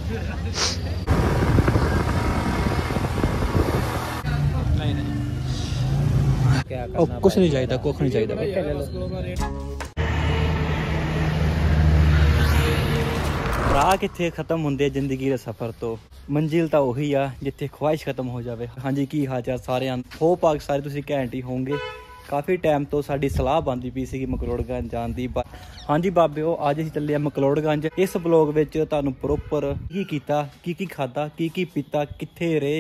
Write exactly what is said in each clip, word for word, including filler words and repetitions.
नहीं नहीं कुछ नहीं चाहिए, कुछ नहीं चाहिए। राह किथे खत्म होंदे जिंदगी दे सफर तो मंजिल तो उही आ जिथे ख्वाहिश खत्म हो जाए। हाँ जी, की हाल चाल सारे होप आ सारे तुसीं घैंट ही होंगे। काफ़ी टाइम तो साडी सलाह बनती पई सी मकलोड़गंज जान दी। हाँ जी बाबे अज असीं चले मकलोड़गंज। इस ब्लॉग विच तुहानूं प्रोपर की कीता, की की खादा, की की पीता, कित्थे रहे।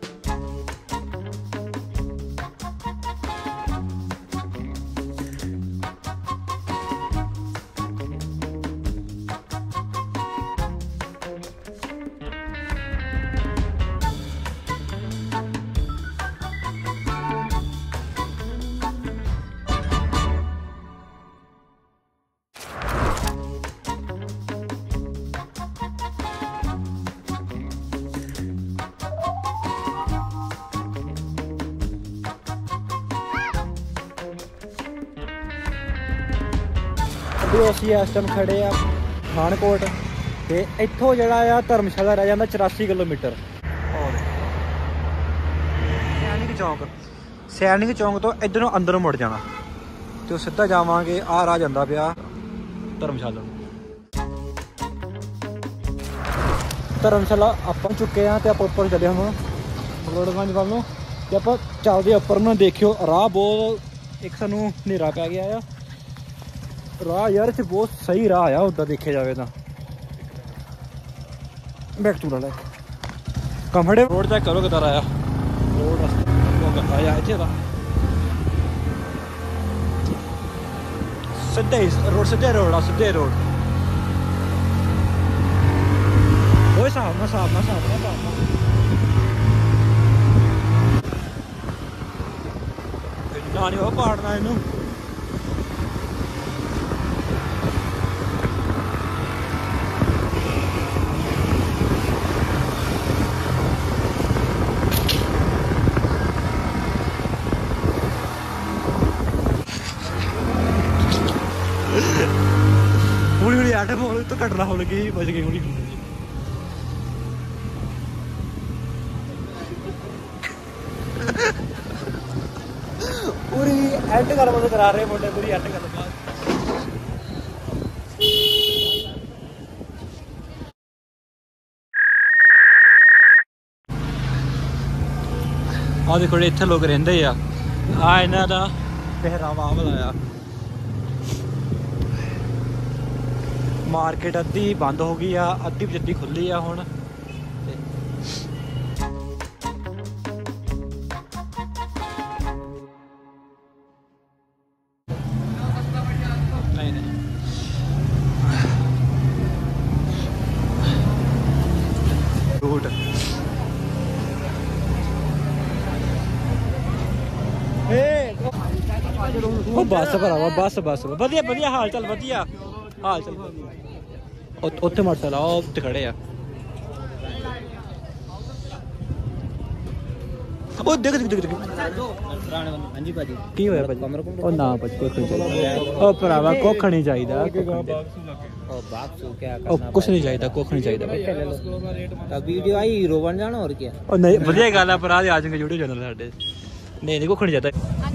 ਅਸੀਂ ਇਸ ਟਾਈਮ ਖੜੇ ਆ ਪਠਾਨਕੋਟ ਤੇ ਇੱਥੋਂ ਜਿਹੜਾ ਆ ਧਰਮਸ਼ਾਲਾ ਰਹਿ ਜਾਂਦਾ ਚੁਰਾਸੀ ਕਿਲੋਮੀਟਰ। ਔਰ ਸੈਨਿਕ ਚੌਂਕ ਸੈਨਿਕ ਚੌਂਕ ਤੋਂ ਇੱਧਰੋਂ ਅੰਦਰੋਂ ਮੁੜ ਜਾਣਾ ਤੇ ਉਹ ਸਿੱਧਾ ਜਾਵਾਂਗੇ। ਆਹ ਰਾਹ ਜਾਂਦਾ ਪਿਆ ਧਰਮਸ਼ਾਲਾ ਨੂੰ। ਧਰਮਸ਼ਾਲਾ ਆਪਾਂ ਚੁੱਕੇ ਆ ਤੇ ਆਪਾਂ ਉੱਪਰ ਚੱਲੇ ਹੁਣ ਮਕਲੋੜਗੰਜ ਵੱਲ ਨੂੰ ਤੇ ਆਪਾਂ ਚੱਲਦੇ ਉੱਪਰ ਨੂੰ। ਦੇਖਿਓ ਰਾਹ ਬਹੁਤ ਇੱਕ ਸਾਨੂੰ ਹਨੇਰਾ ਪੈ ਗਿਆ ਆ। राह यार इत्थे बहुत सही राह आ उदा देखे जाए तो। बैक टू ले कमड़े रोड चेक करो किधर आया रोड आया इत्थे दा सीधे रोड सीधे रोड आ सीधे रोड। ओए साहब ना साहब ना साहब ना साहब ना नहीं वो पाड़ना इनू। हौली हौली आटे मोल तो कटना हो लगी बच गई हौली पूरी एंड कर बंद करा रहे मुंडे पूरी एंड कर आ देखो इत्थे लोग रहिंदे आ आ इन्हां दा पहरावा वाला आ। मार्केट अद्धी बंद हो गई आ अद्धी जद्दी खुली आ हुण। नहीं नहीं रूट बस भरावा बस बस वधिया वधिया हाल चाल वधिया हाल चल उत्थे मोटरसाइकिल आओ उत्ते खड़े आ। ओ देख देख देख हां जी भाजी की होया भाजी ओ ना भाजी कोई नहीं चाहिए ओ भरावा कोख नहीं चाहिए ओ बाक्सू क्या करना ओ कुछ नहीं चाहिए कोख नहीं चाहिए भाई तब वीडियो आई हीरो बन जाना और क्या। ओ नहीं बढ़िया गल है पर आज आ जाएंगे यूट्यूब चैनल साडे नहीं नहीं कोख नहीं चाहिए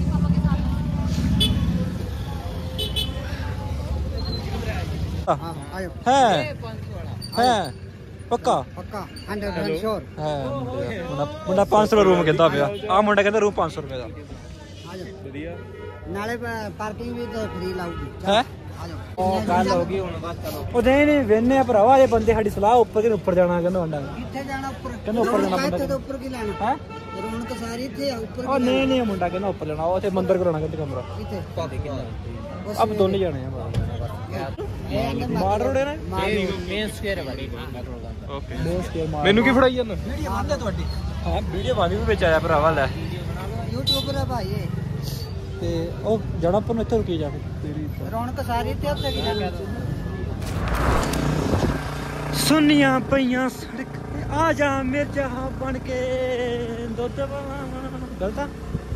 है है पक्का पक्का हंड्रेड परसेंट श्योर है मुंडा पाँच सौ रूम कहता पिया आ मुंडा कहता रूम पाँच सौ रुपए का बढ़िया नाले पार्किंग भी तो फ्री लाऊगी है ओ गल होगी हुन बस करो ओ नहीं नहीं वेने भरावा ये बंदे साडी सलाह ऊपर के ऊपर जाना कहंदा मुंडा किथे जाना ऊपर कहंदा ऊपर जाना बंदा तो ऊपर की लेना है रौनक सारी थे ऊपर ओ नहीं नहीं मुंडा कहंदा ऊपर जाना ओ थे मंदिर कराना कहंदा कमरा किथे अब दोनों जाने हैं मार रोड है ना मेन स्क्वायर है भाई ओके मेन स्क्वायर मेनू की फड़ाई जाना वीडियो बनदे ਤੁਹਾਡੀ हां वीडियो बानी भी ਵਿੱਚ ਆਇਆ ਭਰਾਵਾ ਲੈ यूट्यूबर है भाई ये ਤੇ ਉਹ ਜਣਾ ਪਰ ਇੱਥੇ ਰੁਕੀ ਜਾ ਕੇ ਤੇਰੀ ਰੌਣਕ ਸਾਰੀ ਤੇ ਉੱਤੇ ਕੀ ਨਾ ਕਹਿ ਸੁਨੀਆਂ ਪਈਆਂ ਸੜਕ ਤੇ ਆ ਜਾ ਮਿਰਜ਼ਾ ਬਣ ਕੇ ਦੁੱਧ ਗਲਤਾ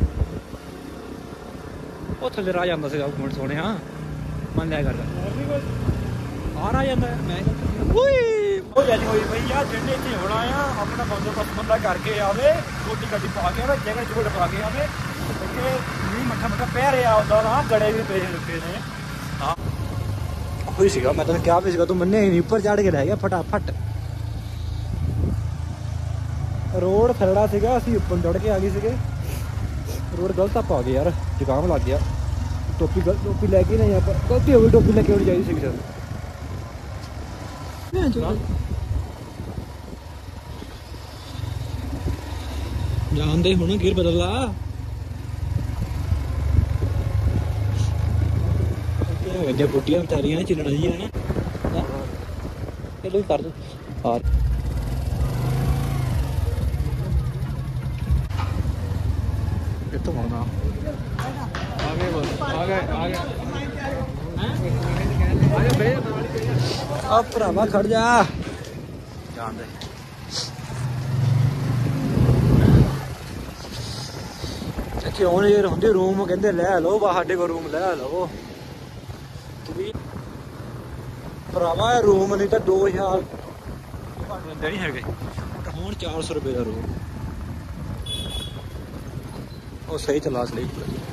ਉਹ ਥੱਲੇ ਰਾਹ ਜਾਂਦਾ ਸੀਗਾ ਕਮੈਂਟ ਸੋਹਣਿਆ ਮੰਨ ਲਿਆ ਕਰਦਾ ਆ ਰਹਾ ਜਾਂਦਾ ਮੈਂ ਓਏ होई पई आ जिन्ने इत्थे होना आ अपना बंदोबस्त बंदा करके आवे गोटी गड्डी पा के आवे जगह जुगड़ पा के आवे कि नहीं मट्ठा मट्ठा पै रहा उदा ना गड़े भी पे रुके ने हाँ होई सीगा मैं तेन क्या भी सीगा तू मन्ने ही नहीं ऊपर चढ़ के रह गया फटाफट रोड खरड़ा सीगा असीं ऊपर चढ़ के आ गए सीगे रोड गलत आप आ गए यार जुकाम लग गया टोपी गलत टोपी लैके नहीं आप गलती हो गई टोपी लैके होनी चाहिए सी सर जान दे हुण गिर बदल ला जो बुटियां बेचारियां चिलना जी है ना चलो कर दो और कितों मंगना आ गए बस आ गए आ गए आ गए बे अब भरावा खड़ जा जान दे क्यों नहीं होंगे रूम कहते लै लो साढ़े को रूम लै लो भरावा रूम नहीं तो दो हजार देने नहीं है हूँ चार सौ रुपये का रूम वो सही चला सही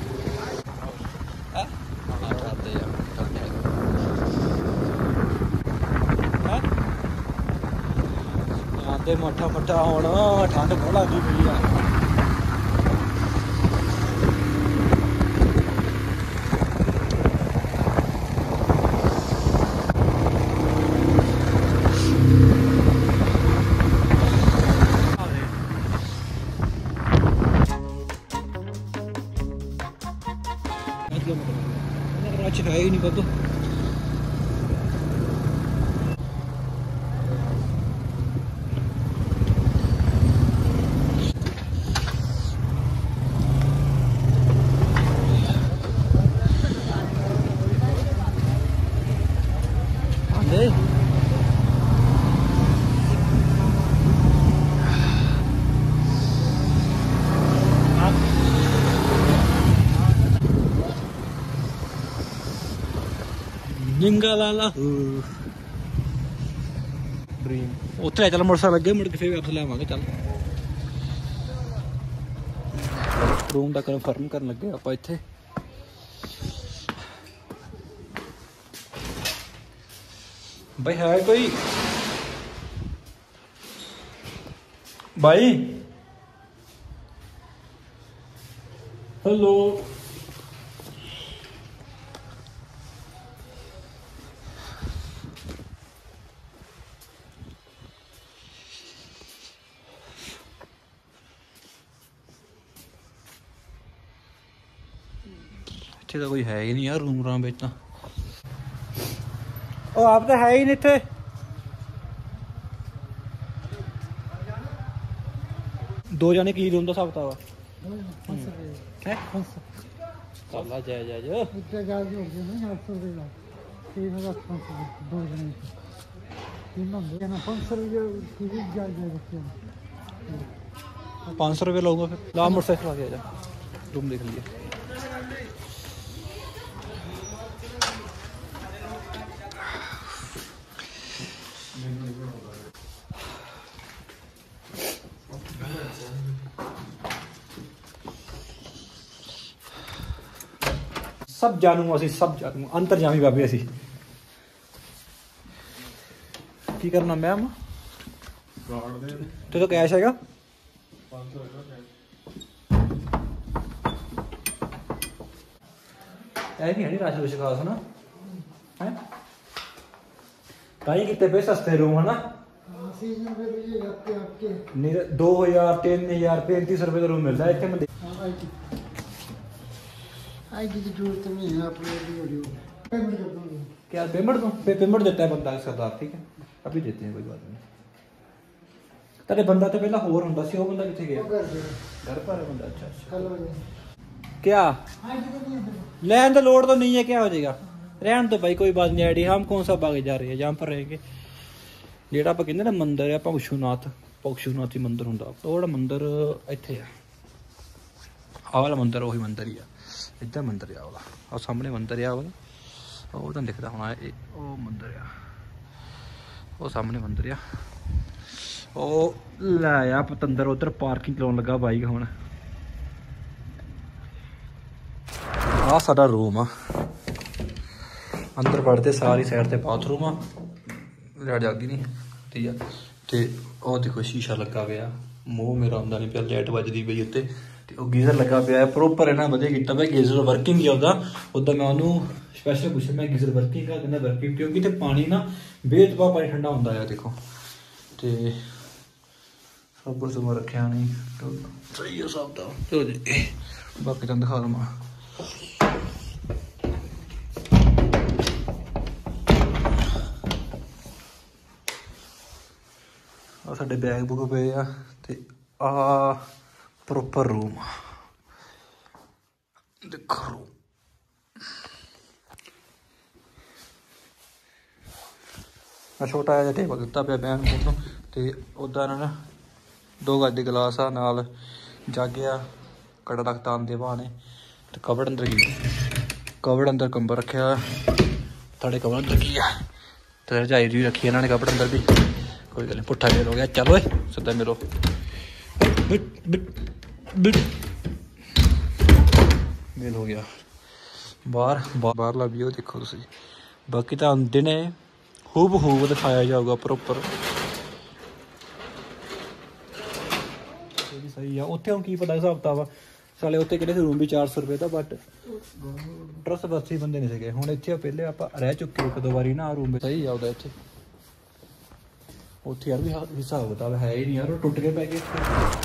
आते मट्ठा मट्ठा होना ठंड बहुत लगी पई है है ही नहीं पता जिंगा लाला ड्रीम उत्थे चल मोटरसाइकिल लगे मुड़ के फिर वापस लेवांगे चल रूम का कन्फर्म करन लगे आप इत्थे भाई है कोई भाई हेलो तो कोई है ही नहीं यार रूम राम बेचना ओ आप तो है ही नहीं थे दो जाने की रूम का हिसाब किताब चला जय जय जय पाँच सौ रुपये लूँगा फिर ला मोटरसाइकिल आ गया रूम देख लिया सब जानू असी सब जानू अंतरजामी बाबे असी की करना मैम तो तो कैश हैगा ऐ नहीं है राशन रुशन खास ना है कहीं कितने पे सस्ते रूम है ना दो हजार तीन हजार पैंतीस रुपए का रूम मिलता है इतने जरूरत नहीं है अपने क्या पेमेंट दो पे पेमेंट देता है बंदा सरदार ठीक है अभी देते हैं कोई बात नहीं तेरे बंदा तो पहला होर हुंदा सी वो बंदा किथे गया घर पर है बंदा अच्छा अच्छा क्या लैंड तो लोड तो नहीं है क्या हो जाएगा रहन तो भाई कोई बात नहीं आईडी हम कौन सा बागे जा रहे हैं जहाँ पर रहेंगे जेड़ा आप कहते ना मंदिर है पक्षुनाथ पक्षुनाथ ही मंदिर हुंदा वो मंदिर इत्थे है आ वाला मंदिर वही मंदिर ही है इधर मंदिर आ वाला और सामने मंदिर आ वाला वो तो दिखता होना है वो मंदिर आ वो सामने मंदिर आ ओ लै आ पतंदर उधर पार्किंग लाउन लगा बाइक हुण आ साडा रूम आ अंदर पढ़ते सारी साइड ते बाथरूम आ लाइट जगदी नहीं ठीक है ते ओ देखो शीशा लगा पिया मूँह मेरा आंदा नहीं पिया लाइट वजदी पई उत्ते ते ओ गीजर लगा पिया प्रॉपर इन्हां वधिया कीता पिया गीजर वर्किंग ही ओदा उदा मैं उन्होंने स्पैशल पूछा मैं गीजर वर्किंग का कहना वर्किंग क्योंकि इत्थे पानी ना बेतबा पानी ठंडा हुंदा है देखो ते सब कुछ मैं रखिया नहीं तो सही है सब दा चलो जी बाकी तुहानूं दिखा दवां आ साडे बैग बुग पे आ ते आ प्रॉपर रूम देखो रूम मैं छोटा जिहा टेबल दिता पे बैन को तो उदा ना दो गज के गिलास आ नाल जग आ कड़ा रखता आंदे बहाने तो कबड़ अंदर की कबड़ अंदर कंबल रखा थोड़े कबड़ अंदर की है तो रजाई रजूई रखी इन्होंने कबड़ अंदर भी कोई गल नहीं पुट्ठा मेल हो गया चलो सीधा मिलो मेल हो गया बाहर बाहरला व्यू देखो तुसीं बाकी तो आंदे ने खूब खूब दिखाया जाऊगा प्रॉपर सही है उत्थे हम की पता हिसाब किताब साले उत्थे किहड़े रूम भी चार सौ रुपये का बट ट्रस्ट बस्ती बंदे नहीं सके हुण इत्थे पहले आप रह चुके एक दो बारी ना रूम सही है उहदा इत्थे उत्थे यार भी हिसाब किताब है ही नहीं यार टुट के पै गए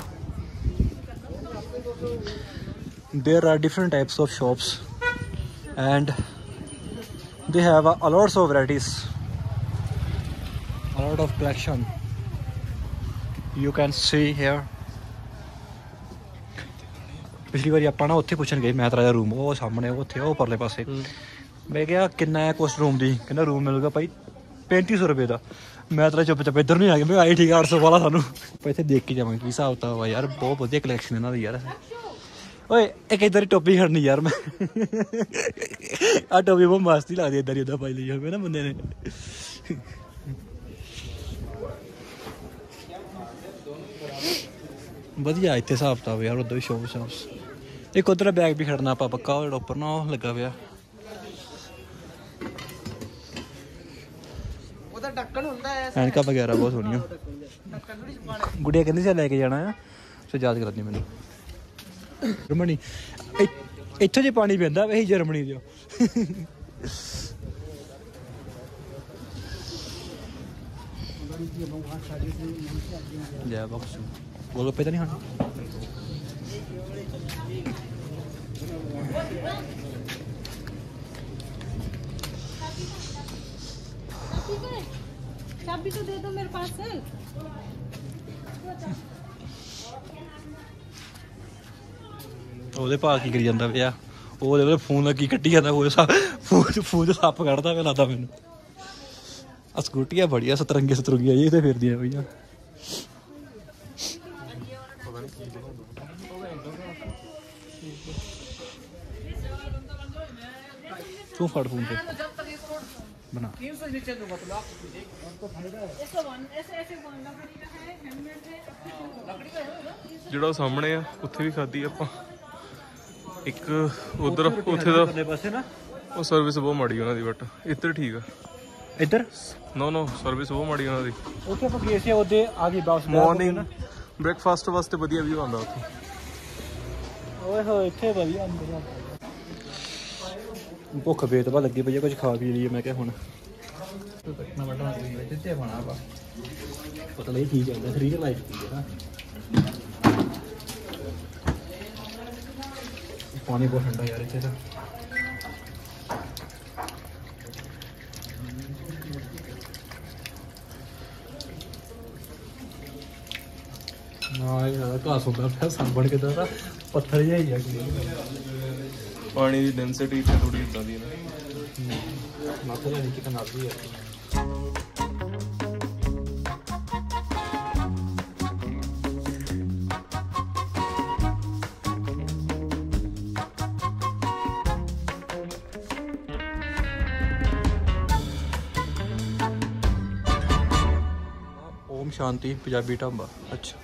there are different types of shops and they have a lots of varieties a lot of collection you can see here पिछली बारी आप ना उत्थे पुछन गए मैं तेरा रूम वो सामने उत्थे वो परले पासे मैं क्या किन्ना है कुछ रूम दी कहना रूम मिलूगा भाई पैंती सौ रुपये का मैं तेरा चुप चुप इधर नहीं आ गया मैं आई ठीक है अठ सौ वाला सानू इतने देख के जावांगे हिसाब किताब हुआ यार बहुत वधिया कलैक्शन इन्हों की यार ओए एक इधर टोपी खड़नी यार मैं आ टोपी बहुत मस्त ही लगती इधर ही उधर पाई ली हो ना बंदे ने वधिया इतने हिसाब किताब यार उधर भी शॉप शॉप्स एक उधर बैग भी खड़ना आप पक्का उपर ना लगा पिया ऐनका वगैरह बहुत सोहनिया गुड़िया कहती से लैके जाना है सो याद कराती मैंने जर्मनी इत्थों जो पानी पींदा वही जर्मनी जो गोलगप्पे तो नहीं खाने चाबी तो दे दो मेरे पास है ਉਹਦੇ ਭਾਅ ਕੀ ਕਰੀ ਜਾਂਦਾ ਪਿਆ ਉਹਦੇ ਵੇਲੇ ਫੋਨ ਲੱਗੀ ਕੱਢੀ ਜਾਂਦਾ ਉਹ ਫੋਨ ਫੋਨ ਚ ਸੱਪ ਕੱਢਦਾ ਪਿਆ ਲੱਗਦਾ ਮੈਨੂੰ ਆ ਸਕੂਟੀਆਂ ਬੜੀਆਂ ਸਤਰੰਗੇ ਸਤਰੰਗੀਆਂ ਜੀ ਤੇ ਫਿਰਦੀਆਂ ਪਈਆਂ ਤੂੰ ਫੜ ਫੋਨ ਤੇ बना ਜਿਹੜਾ ਸਾਹਮਣੇ ਆ ਉੱਥੇ ਵੀ ਖਾਧੀ ਆਪਾਂ ਇੱਕ ਉਧਰ ਉੱਥੇ ਦਾ ਪਾਸੇ ਨਾ ਉਹ ਸਰਵਿਸ ਬਹੁਤ ਮਾੜੀ ਉਹਨਾਂ ਦੀ ਬਟ ਇੱਧਰ ਠੀਕ ਆ ਇੱਧਰ ਨੋ ਨੋ ਸਰਵਿਸ ਬਹੁਤ ਮਾੜੀ ਉਹਨਾਂ ਦੀ ਉੱਥੇ ਆਪਾਂ ਗਏ ਸੀ ਉਹਦੇ ਆ ਗਈ ਬਾਸ ਮਾਰਨਿੰਗ ਬ੍ਰੇਕਫਾਸਟ ਵਾਸਤੇ ਵਧੀਆ ਵੀਊ ਆਉਂਦਾ ਉੱਥੇ ਓਏ ਹੋਏ ਇੱਥੇ ਵਧੀਆ ਅੰਦਰ ਭੁੱਖ ਬੇਤਬਾ ਲੱਗੀ ਪਈ ਆ ਕੁਝ ਖਾ ਪੀ ਲਈਏ ਮੈਂ ਕਿਹਾ ਹੁਣ ਕੱਟਣਾ ਵੱਢਣਾ ਕੋਈ ਜਿੱਤੇ ਪਾਣਾ ਆਪਾਂ ਪਤਾ ਨਹੀਂ ਕੀ ਚੱਲਦਾ ਸਰੀਰ ਲਾਈਫ ਕੀ ਹੈ ਪਾਣੀ ਬਹੁਤ ਠੰਡਾ ਯਾਰ ਇੱਥੇ ਤਾਂ ਨਾ ਇਹ ਘਾਸ ਹੁੰਦਾ ਪਿਆ ਸੰਭਣ ਕੇ ਤਾਂ ਪੱਥਰ ਜਿਹਾ ਹੀ ਆ ਪਾਣੀ ਦੀ ਡੈਂਸਿਟੀ ਇੱਥੇ ਥੋੜੀ ਇਦਾਂ ਦੀ ਹੈ ਮਾਥਾ ਨਹੀਂ ਕਿ ਕਨਾਦੀ ਹੈ शांति पंजाबी ढाबा। अच्छा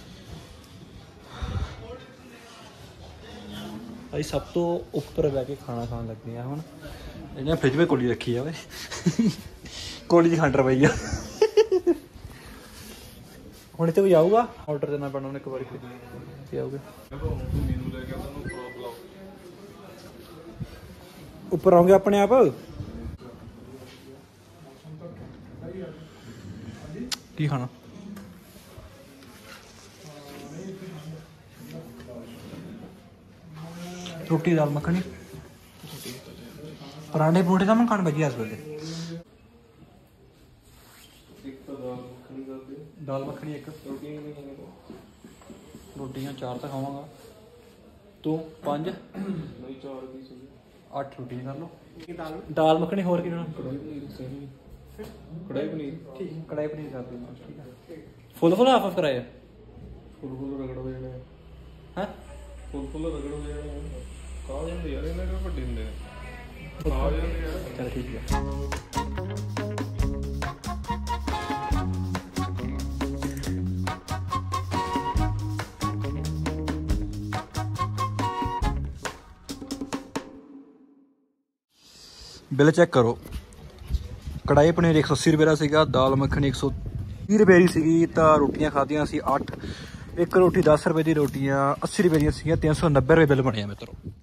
भाई सब तो उपर बह के खाना खान लगे हैं हुण। इन्हें फ्रिज में कोली रखी है कोली च खंड रवई है हुण इत्थे कोई आऊगा ऑर्डर देना पैना उन्हें एक बार फिर आओगे ऊपर आओगे अपने आप की खाना रोटी दाल मखनी पराठे परूठे तो मैं खाने बजी इस वेले दाल मखनी एक रोटियां चार तो खावांगा तू पांच अठ रोटियां कर लो दाल मखनी होर की कढ़ाई पनीर ठीक कढ़ाई पनीर कर देना ठीक है फुल फुल हाफ हाफ कराया फुल फुल रगड़ हो जाने हैं फुल फुल रगड़ हो जाने खा जाते यार इन्हें क्या वड्डे हुंदे खा जाते यार चल ठीक है बिल चेक करो कढ़ाई पनीर एक सौ अस्सी रुपये का सीगा दाल मखनी एक सौ तीह रुपये की सीगी तो रोटियां खादियां सी अठ एक रोटी दस रुपये की रोटियां अस्सी रुपये दी सीगियां तीन सौ नब्बे रुपये बिल बनिया मित्रों।